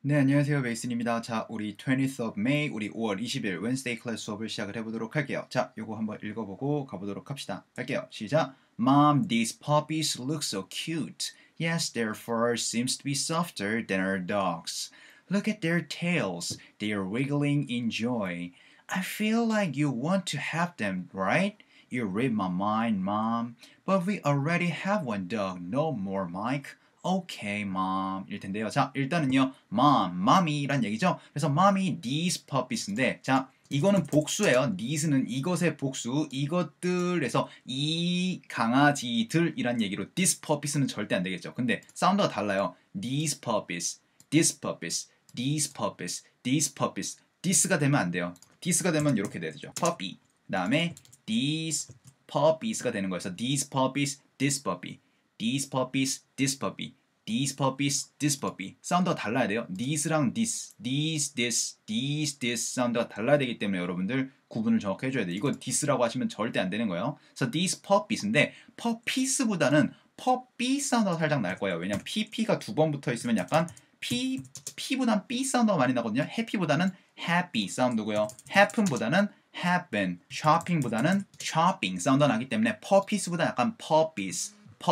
네, 안녕하세요. 메이슨입니다. 자, 우리 20th of May, 우리 5월 20일 Wednesday 클래스 수업을 시작을 해보도록 할게요. 자, 요거 한번 읽어보고 가보도록 합시다. 갈게요. 시작. Mom, these puppies look so cute. Yes, their fur seems to be softer than our dogs. Look at their tails. They are wiggling in joy. I feel like you want to have them, right? You read my mind, Mom. But we already have one dog. No more, Mike. Okay, mom. 일 텐데요. 자, 일단은요. mom, mommy란 얘기죠. 그래서 mommy, these puppies인데, 자, 이거는 복수예요. these는 이것의 복수, 이것들에서 이 강아지들이란 얘기로 these puppies는 절대 안 되겠죠. 근데 사운드가 달라요. these puppies, these puppies, these puppies, these puppies. this가 되면 안 돼요. this가 되면 이렇게 되죠. puppy. 그다음에 these puppies가 되는 거여서 these puppies, this puppy. These puppies, this puppy. These puppies, this puppy. 사운드가 달라야 돼요. These랑 this, this 사운드가 달라야 되기 때문에 여러분들 구분을 정확히 해줘야 돼요. 이거 this라고 하시면 절대 안 되는 거예요. 그래서 these puppies인데 puppies보다는 puppy 사운드가 살짝 날 거예요. 왜냐면 pp가 두 번 붙어 있으면 약간 p보다는 b 사운드가 많이 나거든요. happy보다는 happy 사운드고요. happen보다는 happen, shopping보다는 shopping 사운드가 나기 때문에 puppies보다 약간 puppies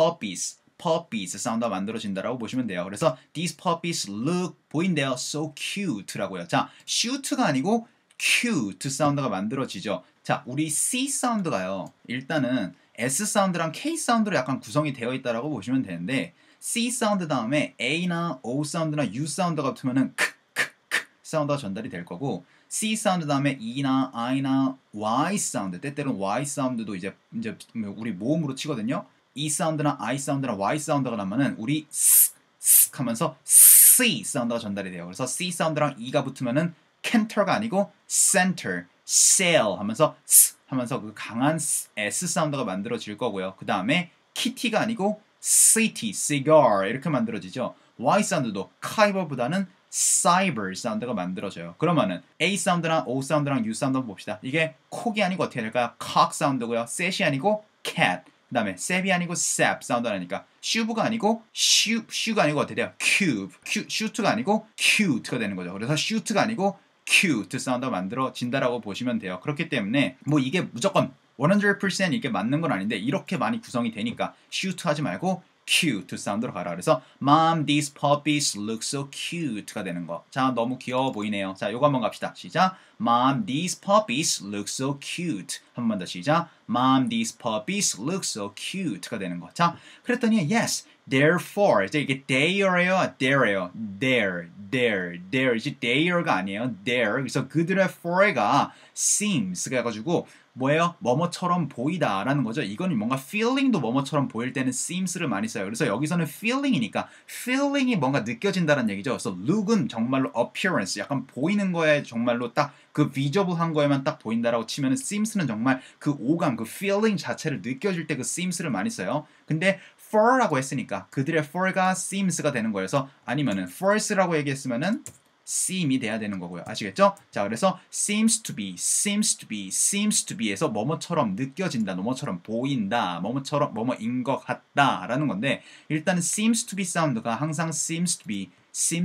사운드가 만들어진다라고 보시면 돼요. 그래서 these puppies look 보인대요. so cute라고요. 자, shoot가 아니고 cute 사운드가 만들어지죠. 자, 우리 C 사운드가요. 일단은 S 사운드랑 K 사운드로 약간 구성이 되어 있다라고 보시면 되는데 C 사운드 다음에 A나 O 사운드나 U 사운드가 붙으면은 크 사운드가 전달이 될 거고 C 사운드 다음에 E나 I나 Y 사운드 때때로는 Y 사운드도 이제 우리 모음으로 치거든요. E 사운드나 I 사운드나 Y 사운드가 나면은 우리 스 하면서 C 사운드가 전달이 돼요. 그래서 C 사운드랑 E가 붙으면은 canter가 아니고 center, sail 하면서 스 하면서 그 강한 S 사운드가 만들어질 거고요. 그 다음에 kitty가 아니고 city, cigar 이렇게 만들어지죠. Y 사운드도 cyber보다는 cyber 사운드가 만들어져요. 그러면은 A 사운드나 O 사운드랑 U 사운드 한번 봅시다. 이게 콕이 아니고 어떻게 될까요? cock 사운드고요. set이 아니고 cat. 그 다음에 셉이 아니고 sap 사운드가 나니까 슈브가 아니고 슈가 아니고 어떻게 돼요? cube, 슈트가 아니고 cute가 되는 거죠. 그래서 슈트가 아니고 cute 사운드가 만들어진다라고 보시면 돼요. 그렇기 때문에 뭐 이게 무조건 100% 이게 맞는 건 아닌데 이렇게 많이 구성이 되니까 shoot 하지 말고 cute 사운드로 가라. 그래서 Mom, these puppies look so cute가 되는 거. 자, 너무 귀여워 보이네요. 자, 요거 한번 갑시다. 시작. Mom, these puppies look so cute. 한 번 더 시작. Mom, these puppies look so cute가 되는 거. 자, 그랬더니 yes, therefore 이제 이게 they're요, there예요. their 이제 they're가 아니에요. their. 그래서 그들의 for가 seems가 해가지고 뭐예요? 뭐뭐처럼 보이다라는 거죠. 이거는 뭔가 feeling도 뭐뭐처럼 보일 때는 seems를 많이 써요. 그래서 여기서는 feeling이니까 feeling이 뭔가 느껴진다는 얘기죠. 그래서 look은 정말로 appearance, 약간 보이는 거에 정말로 딱 그 visible한 거에만 딱 보인다라고 치면은 seems는 정말 그 오감, 그 feeling 자체를 느껴질 때 그 seems를 많이 써요. 근데 for라고 했으니까 그들의 for가 seems가 되는 거예요. 그래서 아니면은 force라고 얘기했으면은 seem이 돼야 되는 거고요. 아시겠죠? 자, 그래서 seems to be에서 뭐뭐처럼 느껴진다, 뭐뭐처럼 보인다, 뭐뭐처럼 뭐뭐인 것 같다라는 건데 일단은 seems to be 사운드가 항상 seems to be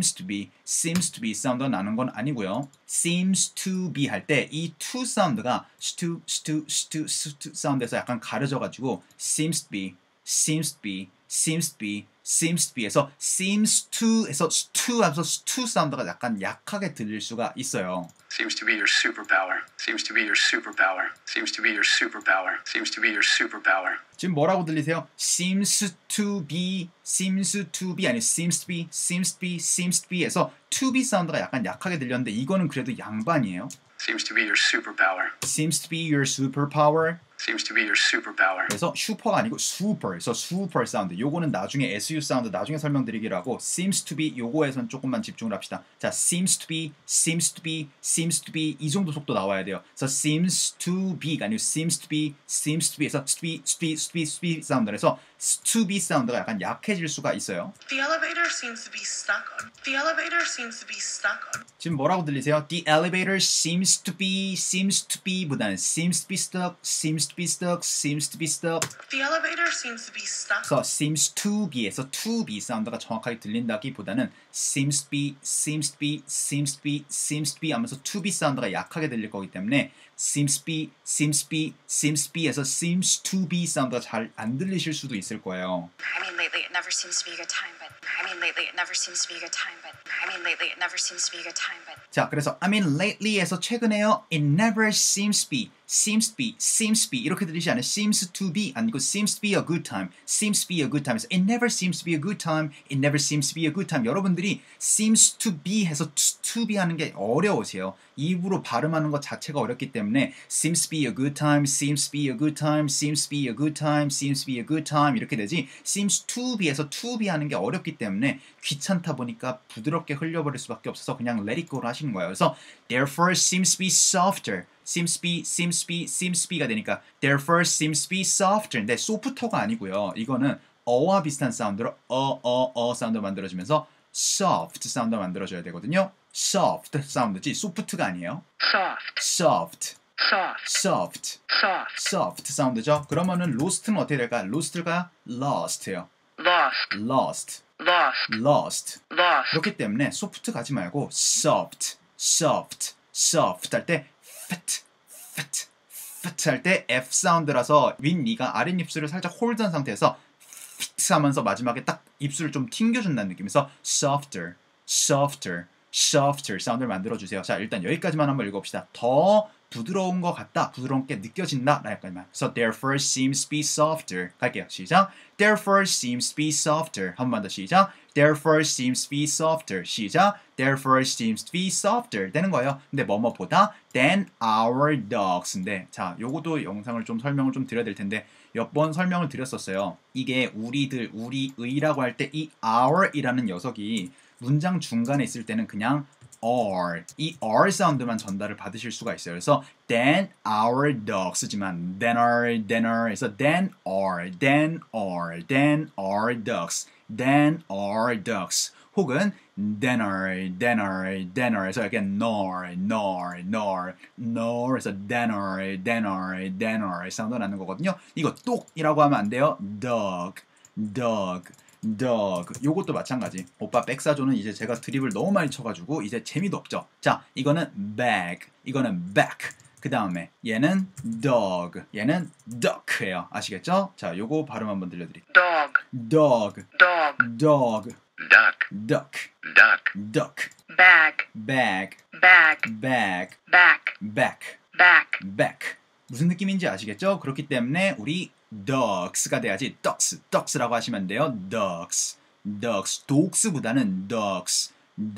사운드가 나는 건 아니고요. seems to be 할 때 이 to 사운드가 stu 사운드에서 약간 가려져가지고 seems to be에서 seems to에서 stu 하면서 stu 사운드가 약간 약하게 들릴 수가 있어요. Seems to be your superpower. Seems to be your superpower. Seems to be your superpower. Seems to be your superpower. 지금 뭐라고 들리세요? seems to be 아니 seems to be에서 to be 사운드가 약간 약하게 들렸는데 이거는 그래도 양반이에요. Seems to be your superpower. seems to be your superpower. Seems to be your superpower. 그래서 슈퍼가 아니고 super에서 super 사운드. 요거는 나중에 SU 사운드 나중에 설명드리기로 하고 seems to be 요거에선 조금만 집중을 합시다. 자, seems to be 이 정도 속도 나와야 돼요. 그래서 seems to be가 아니고 seems to be에서 to be 사운드에서 to be 사운드가 약간 약해질 수가 있어요. The elevator seems to be stuck on. The elevator seems to be stuck on. 지금 뭐라고 들리세요? The elevator seems seems to be 보다는 seems to be stuck, seems to be stuck, seems to be stuck. The elevator seems to be stuck. 그래서 seems to be에서 to be 사운드가 정확하게 들린다기보다는 seems to be, seems to be, seems to be, seems to be 하면서 to be 사운드가 약하게 들릴 거기 때문에 seems to be, seems to be, seems to be에서 seems to be 사운드가 잘 안 들리실 수도 있을 거예요. I mean, lately it never seems to be a good time, but I mean, lately it never seems to be a good time, but I mean, lately it never seems to be a good time, but 자, 그래서 I mean lately에서 최근에요. It never seems to be, seems to be, seems to be 이렇게 들리지 않아요. seems to be 아니고 seems to be a good time, seems to be a good time. It never seems to be a good time, it never seems to be a good time. 여러분들이 seems to be 해서 to be 하는 게 어려우세요. 입으로 발음하는 것 자체가 어렵기 때문에 seems to be a good time, seems to be a good time, seems to be a good time, seems to be a good time 이렇게 되지 seems to be에서 to be 하는 게 어렵기 때문에 귀찮다 보니까 부드럽게 흘려버릴 수밖에 없어서 그냥 let it go로 하시는 거예요. 그래서 therefore seems to be softer, seems to be, seems to be, seems to be가 되니까 therefore seems to be softer. 근데 softer가 아니고요. 이거는 어와 비슷한 사운드로 사운드 만들어지면서 soft 사운드 만들어줘야 되거든요. soft 사운드지 soft가 아니에요. Soft. soft, Soft. soft, Soft. soft 사운드죠. 그러면은 lost는 어떻게 될까요? lost가 lost예요. Lost. lost, Lost. lost. Lost. 그렇기 때문에 soft 가지 말고 soft, soft, soft 할 때 fit, fit, fit 할 때 F 사운드라서 윗니가 아랫입술을 살짝 홀드한 상태에서 fit 하면서 마지막에 딱 입술을 좀 튕겨준다는 느낌에서 softer, softer, softer 사운드를 만들어주세요. 자, 일단 여기까지만 한번 읽어봅시다. 더 부드러운 것 같다, 부드럽게 느껴진다 라까지만. 그래서 therefore seems to be softer. 갈게요. 시작. Therefore seems to be softer. 한 번 더 시작. Therefore seems to be softer. 시작. Therefore seems to be softer. 되는 거예요. 근데 뭐뭐보다 than our dogs인데, 자, 요것도 영상을 좀 설명을 좀 드려야 될 텐데 몇 번 설명을 드렸었어요. 이게 우리들, 우리의라고 할 때 이 our이라는 녀석이 문장 중간에 있을 때는 그냥 are, 이 are 사운드만 전달을 받으실 수가 있어요. 그래서 than our dogs지만 than our 해서 than our, than our, than our dogs, than our dogs 혹은 than our 해서 이렇게 nor 해서 than our 사운드 나는 거거든요. 이거 똑이라고 하면 안 돼요. dog 요것도 마찬가지. 오빠 백사조는 이제 제가 드립을 너무 많이 쳐가지고 이제 재미도 없죠. 자, 이거는 bag, 이거는 back. 그 다음에 얘는 dog, 얘는 duck예요. 아시겠죠? 자, 요거 발음 한번 들려드릴게요. Dog. dog, Dog. dog, Duck. duck, Duck. duck, Bag. bag, Bag. bag, Back. back, Back. back. 무슨 느낌인지 아시겠죠? 그렇기 때문에 우리 ducks가 돼야지 ducks라고 하시면 돼요. ducks, dogs보다는 ducks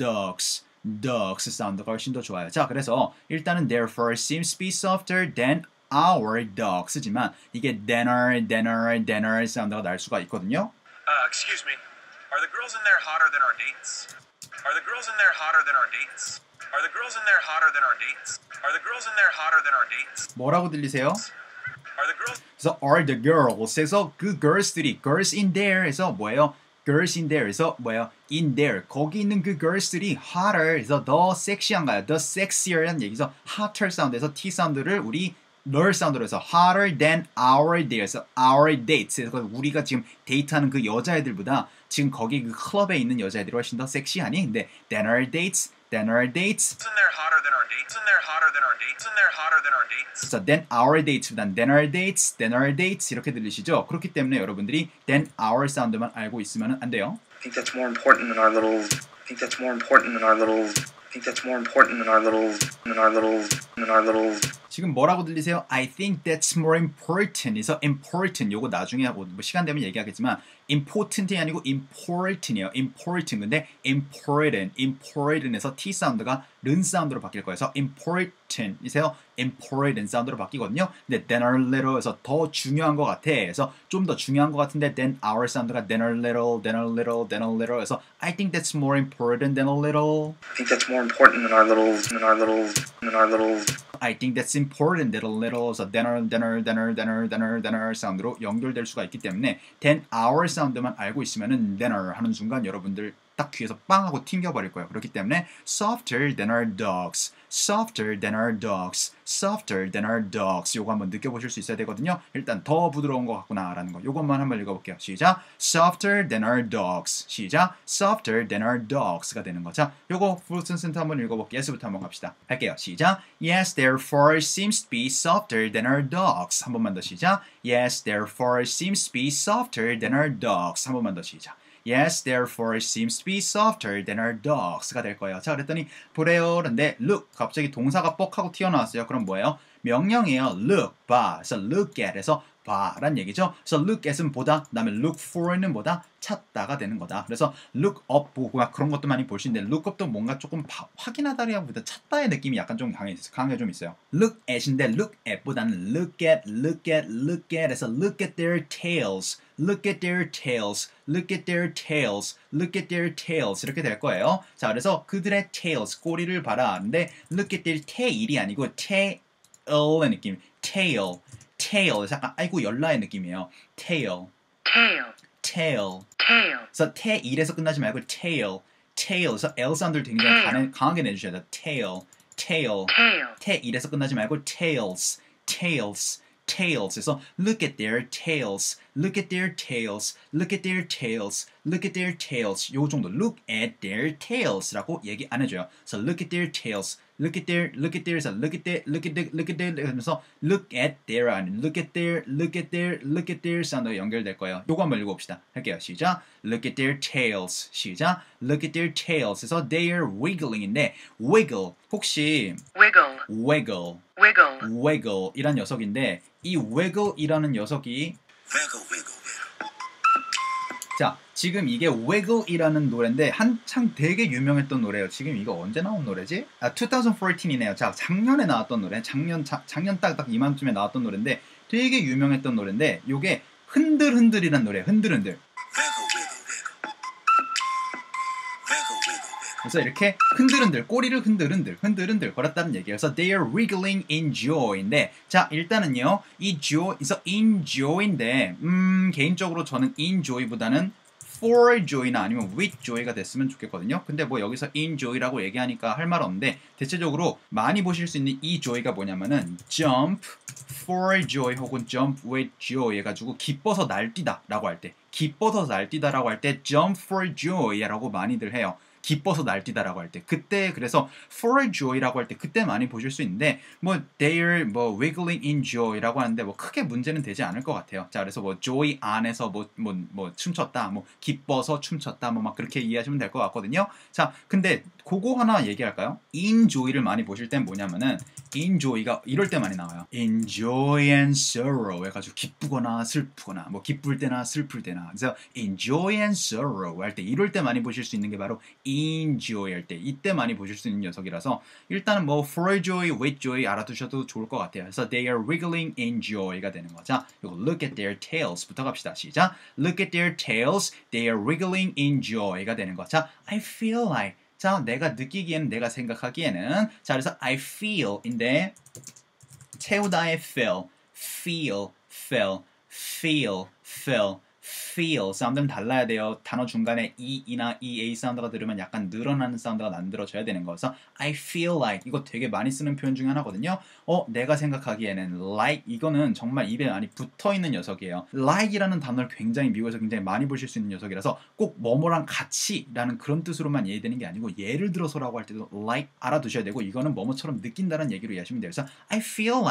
사운드가 훨씬 더 좋아요. 자, 그래서 일단은 therefore seems to be softer than our dogs지만 이게 thanner 사운드가 날 수가 있거든요. Excuse me. Are the girls in there hotter than our dates? Are the girls in there hotter than our dates? Are the girls in there hotter than our dates? Are the girls in there hotter than our dates? 뭐라고 들리세요? Are the girls 그래서 are the girls에서 그 girls들이 girls in there에서 뭐예요? girls in there에서 뭐예요? in there 거기 있는 그 girls들이 hotter 에서 더 섹시한가요? 더 섹시한 얘기죠. hotter 사운드에서 T 사운드를 우리 널 사운드로 해서 hotter than our date에서 our dates 그래서 우리가 지금 데이트하는 그 여자애들보다 지금 거기 그 클럽에 있는 여자애들이 훨씬 더 섹시하니? 근데 than our dates in there hotter than our dates? In there hotter than our dates? In there hotter than our dates? 그래서 than our dates보단 than our dates 이렇게 들리시죠? 그렇기 때문에 여러분들이 than our 사운드만 알고 있으면 안 돼요. I think that's more important than our little. I think that's more important than our little. I think that's more important than our little. Than our little. Than our little. 지금 뭐라고 들리세요? I think that's more important. 그래서 important 요거 나중에 뭐 시간 되면 얘기하겠지만 important이 아니고 importan이에요. important. 근데 importan에서 T 사운드가 른 사운드로 바뀔 거예요. 그래서 importan이세요. important 사운드로 바뀌거든요. 근데 than a little에서 더 중요한 것 같아. 그래서 좀 더 중요한 것 같은데 than our 사운드가 than a little 그래서 I think that's more important than a little. I think that's more important than our little. Than our little. Than our little. I think that's important than a little. 그래서 thanner 사운드로 연결될 수가 있기 때문에 than our 사운드만 알고 있으면은 thanner 하는 순간 여러분들 딱 귀에서 빵 하고 튕겨버릴 거예요. 그렇기 때문에 softer than our dogs, softer than our dogs, softer than our dogs. 요거 한번 느껴보실 수 있어야 되거든요. 일단 더 부드러운 것 같구나라는 거. 요것만 한번 읽어볼게요. 시작. softer than our dogs. 시작. softer than our dogs가 되는 거. 자, 요거 full sentence 한번 읽어볼게요. yes부터 한번 갑시다. 할게요. 시작. Yes, their fur seems to be softer than our dogs. 한 번만 더 시작. Yes, their fur seems to be softer than our dogs. 한 번만 더 시작. Yes, therefore it seems to be softer than our dogs가 될 거예요. 자, 그랬더니 보래요. 그런데 look 갑자기 동사가 뻑 하고 튀어나왔어요. 그럼 뭐예요? 명령이에요. look, 봐. 그래서 look at에서 봐란 얘기죠. 그래서 look at은 보다, 그다음에 look for는 뭐다? 찾다가 되는 거다. 그래서 look up 보고 막 그런 것도 많이 볼 수 있는데 look up도 뭔가 조금 확인하다라기보다 찾다의 느낌이 약간 좀 강하게 좀 있어요. look at인데 look at보다는 look at, look at, look at에서 look at their tails, look at their tails, look at their tails, look at their tails 이렇게 될 거예요. 자, 그래서 그들의 tails 꼬리를 봐라. 근데 look at their tail이 아니고 tail의 느낌, tail. tail 약간 아이고 열나의 느낌이에요. tail, tail, tail. tail, 그래서 tail에서 끝나지 말고 tail, tail에서 L 사운드를 굉장히 강하게 내주셔야 돼요. tail, tail. tail, tail에서 끝나지 말고 tails, tails, tails. 그래서 look at their tails, look at their tails, look at their tails, look at their tails. 요 정도 look at their tails라고 얘기 안 해줘요. 그래서 look at their tails. look at their 그래서 look at their 하면서 look at their 아닌 look at their 사운드가 연결될 거예요. 요거 한번 읽어봅시다. 할게요. 시작. look at their tails. 시작. look at their tails. 그래서 they are wiggling인데 wiggle 혹시 wiggle, wiggle 이란 녀석인데 이 wiggle이라는 녀석이 자, 지금 이게 Wiggle이라는 노래인데 한창 되게 유명했던 노래예요. 지금 이거 언제 나온 노래지? 2014이네요. 자, 작년에 나왔던 노래. 작년 딱 이맘쯤에 나왔던 노래인데 되게 유명했던 노래인데 요게 흔들흔들이란 노래예요. 흔들흔들. 그래서 이렇게 흔들흔들, 꼬리를 흔들흔들 걸었다는 얘기예요. 그래서 they are wriggling in joy인데, 자, 일단은요, 이 joy, 그래서 enjoy인데, 개인적으로 저는 enjoy보다는 for joy나 아니면 with joy가 됐으면 좋겠거든요. 근데 뭐 여기서 enjoy라고 얘기하니까 할 말 없는데, 대체적으로 많이 보실 수 있는 이 joy가 뭐냐면은 jump for joy 혹은 jump with joy 해가지고 기뻐서 날뛰다 라고 할 때, 기뻐서 날뛰다 라고 할 때 jump for joy 라고 많이들 해요. 기뻐서 날뛰다라고 할 때 그때 그래서 for joy라고 할 때 그때 많이 보실 수 있는데 뭐 they're 뭐 wiggling in joy라고 하는데 뭐 크게 문제는 되지 않을 것 같아요. 자, 그래서 뭐 joy 안에서 뭐 춤췄다, 뭐 기뻐서 춤췄다, 뭐 막 그렇게 이해하시면 될 것 같거든요. 자, 근데 그거 하나 얘기할까요? in joy를 많이 보실 땐 뭐냐면은 in joy가 이럴 때 많이 나와요. in joy and sorrow 해가지고 기쁘거나 슬프거나 뭐 기쁠 때나 슬플 때나 그래서 in joy and sorrow 할 때 이럴 때 많이 보실 수 있는 게 바로 enjoy 할 때 이때 많이 보실 수 있는 녀석이라서 일단은 뭐 for joy, with joy 알아두셔도 좋을 것 같아요. 그래서 they are wriggling in joy가 되는 거. 자, 이거 look at their tails부터 갑시다. 시작. look at their tails, they are wriggling in joy가 되는 거. 자, I feel like 자, 내가 느끼기에는 내가 생각하기에는 자, 그래서 I feel인데 태우다의 feel 사운드는 달라야 돼요. 단어 중간에 e나 ea 사운드가 들으면 약간 늘어나는 사운드가 만들어져야 되는 거여서 I feel like 이거 되게 많이 쓰는 표현 중에 하나거든요. 내가 생각하기에는 like 이거는 정말 입에 많이 붙어있는 녀석이에요. like이라는 단어를 굉장히 미국에서 굉장히 많이 보실 수 있는 녀석이라서 꼭 뭐뭐랑 같이 라는 그런 뜻으로만 이해되는 게 아니고 예를 들어서라고 할 때도 like 알아두셔야 되고 이거는 뭐뭐처럼 느낀다는 얘기로 이해하시면 돼요. 그래서 I feel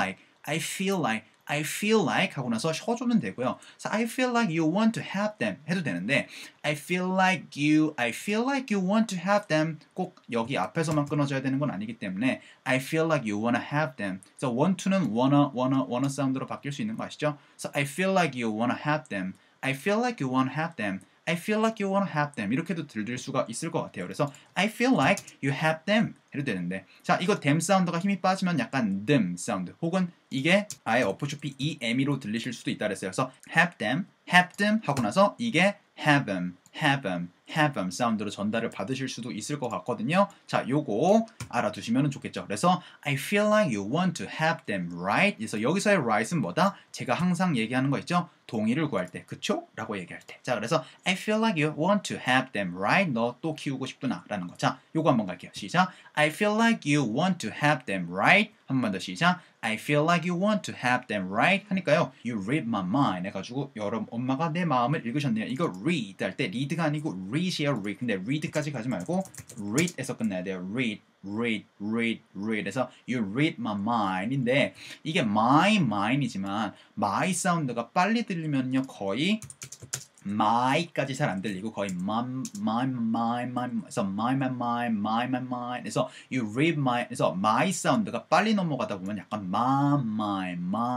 like 하고 나서 쉬어주면 되고요. So I feel like you want to have them 해도 되는데 I feel like you want to have them 꼭 여기 앞에서만 끊어져야 되는 건 아니기 때문에 I feel like you wanna have them. So want to는 wanna 사운드로 바뀔 수 있는 거 아시죠? So I feel like you wanna have them. I feel like you wanna have them. I feel like you wanna have them. 이렇게도 들릴 수가 있을 것 같아요. 그래서 I feel like you have them 해도 되는데 자, 이거 them 사운드가 힘이 빠지면 약간 them 사운드 혹은 이게 아예 어포쇼피 EME로 들리실 수도 있다 그랬어요. 그래서 have them 하고 나서 이게 have them have them 사운드로 전달을 받으실 수도 있을 것 같거든요. 자, 요거 알아두시면 좋겠죠. 그래서 I feel like you want to have them right. 그래서 여기서의 right은 뭐다? 제가 항상 얘기하는 거 있죠? 동의를 구할 때, 그쵸? 라고 얘기할 때. 자, 그래서 I feel like you want to have them right. 너 또 키우고 싶구나 라는 거. 자, 요거 한번 갈게요. 시작. I feel like you want to have them right. 한 번만 더 시작. I feel like you want to have them right. 하니까요. You read my mind 해가지고 여러분 엄마가 내 마음을 읽으셨네요. 이거 read 할 때 read가 아니고 read이에요. read. 근데 read까지 가지 말고 read에서 끝나야 돼요. read. 해서 you read my mind인데 이게 my mind이지만 my 사운드가 빨리 들리면요 거의 my까지 잘 안 들리고 거의 my 그래서 my 그래서 you read my 그래서 my 사운드가 빨리 넘어가다 보면 약간 my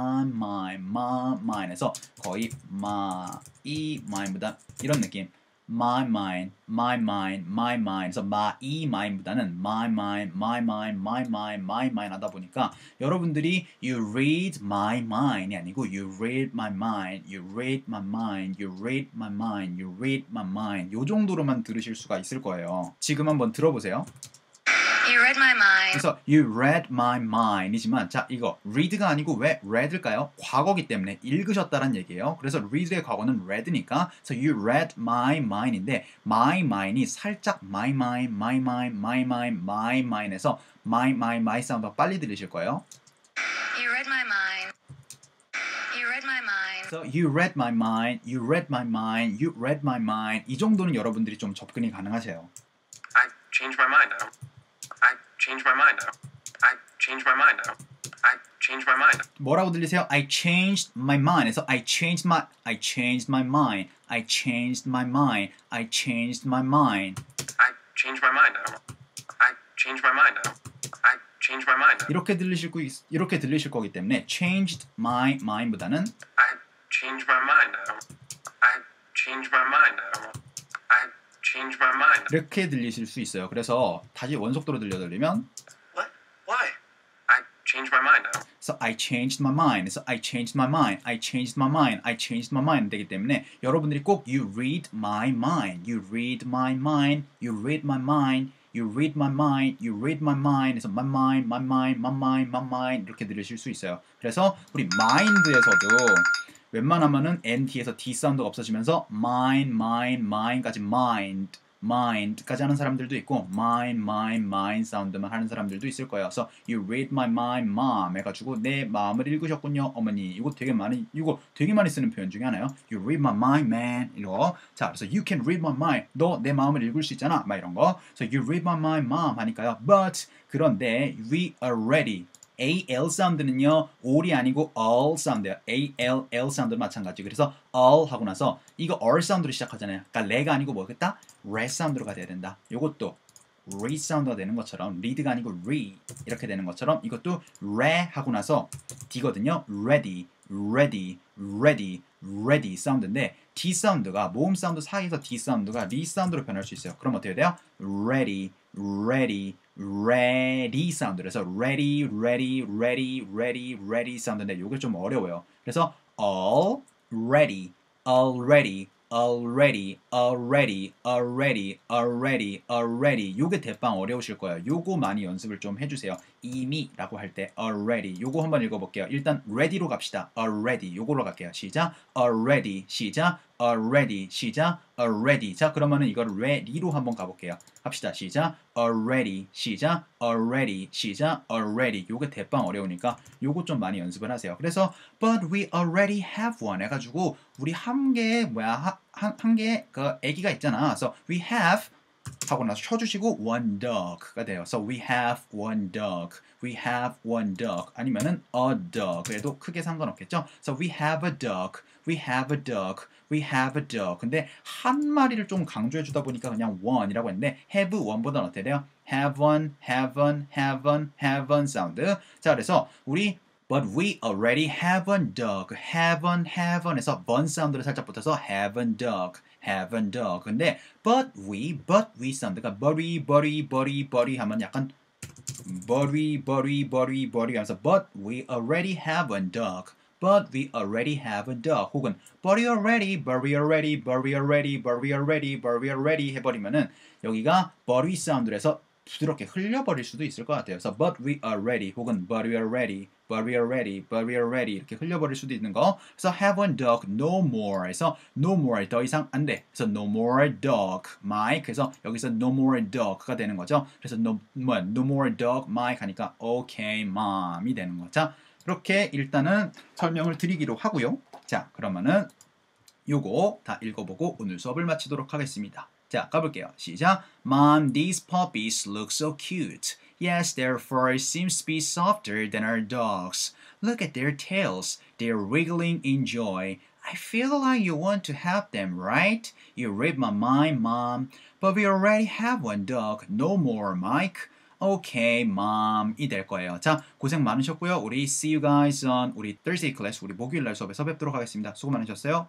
그래서 거의 my보다 이런 느낌 my mind 그래서 my mind보다는 my mind 하다 보니까 여러분들이 you read my mind이 아니고 you read my mind 요 정도로만 들으실 수가 있을 거예요. 지금 한번 들어보세요. You read my mind. 그래서 you read my mind이지만 자 이거 read가 아니고 왜 read일까요? 과거기 때문에 읽으셨다는 얘기예요. 그래서 read의 과거는 read니까 그래서 you read my mind인데 my mind이 살짝 my mind에서 my 사운드가 빨리 들리실 거예요. You read my mind. You read my mind. So you read my mind 이 정도는 여러분들이 좀 접근이 가능하세요. I changed my mind. I changed my mind. I changed my mind. I changed my mind. 뭐라고 들리세요? I changed my mind. 그래서 I changed my mind. I changed my mind. I changed my mind. I changed my mind. I changed my mind. I changed my mind. 이렇게 들리실 거기 때문에 changed my mind보다는 I changed my mind. I changed my mind. I changed my mind. 이렇게 들리실 수 있어요. 그래서 다시 원속도로 들려드리면 What? Why? I changed my mind. So I changed my mind. So I changed my mind. I changed my mind. I changed my mind 되기 때문에 여러분들이 꼭 you read my mind. You read my mind. You read my mind. You read my mind. You read my mind. 그래서 my mind, my mind, my mind, my mind 이렇게 들으실 수 있어요. 그래서 우리 mind에서도 웬만하면은 NT에서 D 사운드가 없어지면서 mind까지 mind까지 하는 사람들도 있고 mind 사운드만 하는 사람들도 있을 거예요. 그래서 you read my mind, mom 해가지고 내 마음을 읽으셨군요, 어머니. 이거 되게 많이 쓰는 표현 중에 하나요. You read my mind, man. 이거. 자, 그래서 you can read my mind. 너 내 마음을 읽을 수 있잖아. 막 이런 거. 그래서 you read my mind, mom 하니까요. But 그런데 we already AL 사운드는요 all이 아니고 all 사운드예요. ALL 사운드 마찬가지. 그래서 all 하고 나서 이거 R 사운드로 시작하잖아요. 그러니까 레가 아니고 뭐겠다? 레 사운드로 돼야 된다. 요것도 re 사운드가 되는 것처럼 read가 아니고 re 이렇게 되는 것처럼 이것도 레 하고 나서 D거든요. ready 사운드인데 D 사운드가 모음 사운드 사이에서 D 사운드가 리 사운드로 변할 수 있어요. 그럼 어떻게 돼요? ready 사운드. 그래서 ready 사운드인데 이게 좀 어려워요. 그래서 already 요게 대빵 어려우실 거예요. 요거 많이 연습을 좀 해주세요. 이미라고 할 때 already 요거 한번 읽어볼게요. 일단 ready로 갑시다. already 요걸로 갈게요. 시작. already 시작. already 자 그러면은 이걸 ready로 한번 가볼게요. 합시다. 시작. already 시작. already 요게 대빵 어려우니까 요거 좀 많이 연습을 하세요. 그래서 but we already have one 해가지고 우리 한 개의 그 애기가 있잖아. 그래서 we have 하고 나서 쳐주시고 one dog가 돼요. So we have one dog. 아니면은 a dog. 그래도 크게 상관없겠죠. So we have a dog. 근데 한 마리를 좀 강조해 주다 보니까 그냥 one이라고 했는데 have one보다는 어떻게 돼요? have one 사운드. 자 그래서 우리 But we already have a dog. have one 해서 사운드를 살짝 붙어서 have a dog. 근데 but we 사운드가 body 하면 약간 body 하면서 but we already have a dog. but we already have a dog 혹은 but we already 해버리면은 여기가 but we 사운드를 해서 부드럽게 흘려버릴 수도 있을 것 같아요. 그래서 but we are ready 혹은 but we are ready 이렇게 흘려버릴 수도 있는 거. 그래서 have one dog no more 해서 no more 더 이상 안 돼. 그래서 no more dog Mike 그래서 여기서 no more dog가 되는 거죠. 그래서 no more dog Mike 하니까 okay mom이 되는 거. 자 그렇게 일단은 설명을 드리기로 하고요. 자 그러면은 요거 다 읽어보고 오늘 수업을 마치도록 하겠습니다. 자, 가볼게요. 시작. Mom, these puppies look so cute. Yes, their fur seems to be softer than our dogs. Look at their tails. They're wiggling in joy. I feel like you want to have them, right? You read my mind, Mom. But we already have one dog. No more, Mike. Okay, Mom. 이 될 거예요. 자, 고생 많으셨고요. 우리 see you guys on 우리 Thursday class, 우리 목요일 날 수업에서 뵙도록 하겠습니다. 수고 많으셨어요.